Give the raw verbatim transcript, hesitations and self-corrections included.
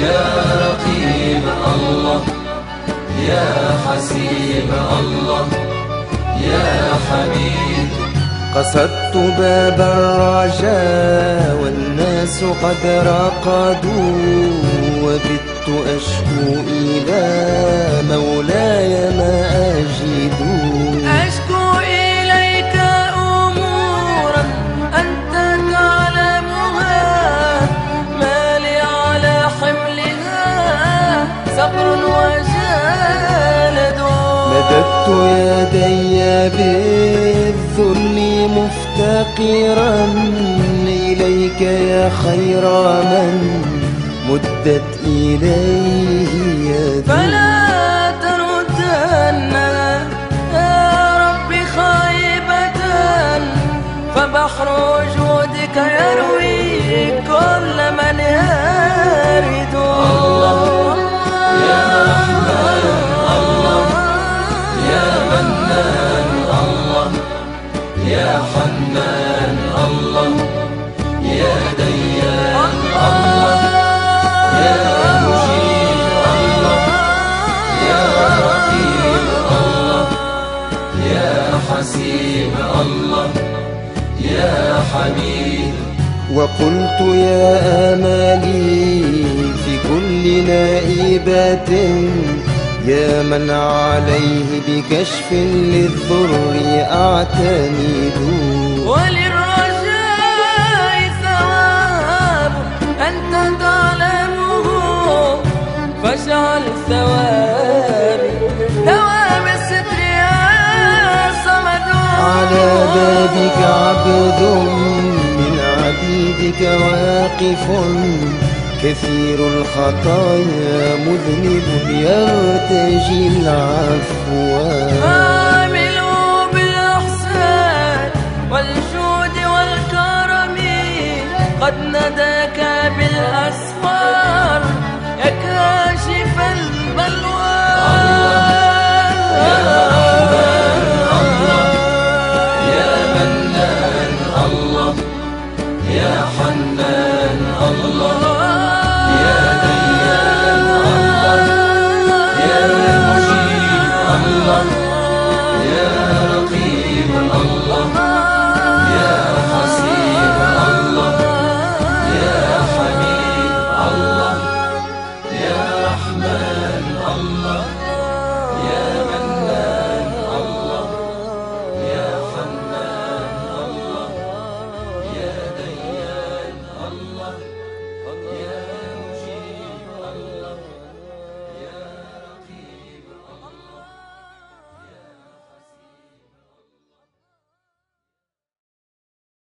يا رقيب الله، يا حسيب الله، يا حميد. قصدت باب الرجاء والناس قد رقدوا، وبت أشكو إلى مولاي ما أجد. أشكو إليك أمورا أنت تعلمها، ما لي على حملها صبر وجلد. مددت يدي بالذل مفتقرا إليك يا خير من مدت إليه يدي. فلا تردن يا ربي خائبة، فبحر وجودك يروي كل من يرد. الله يا رحمن الله، يا منان الله، يا حنان الله، يا ديان الله، يا مجيب الله، يا رقيب الله، يا حسيب الله، يا حميد. وقلت يا آمالي في كل نائبة، يا من عليه بكشف للضر أعتمد. وللرجاء ثواب أنت تعلمه، فاجعل ثوابي ثواب الستر يا صمد. على بابك عبد من عبيدك واقف، كثير الخطايا مذنب يرتجي العفو. عاملوا بالإحسان والجود والكرم، قد نداك بالأسفار.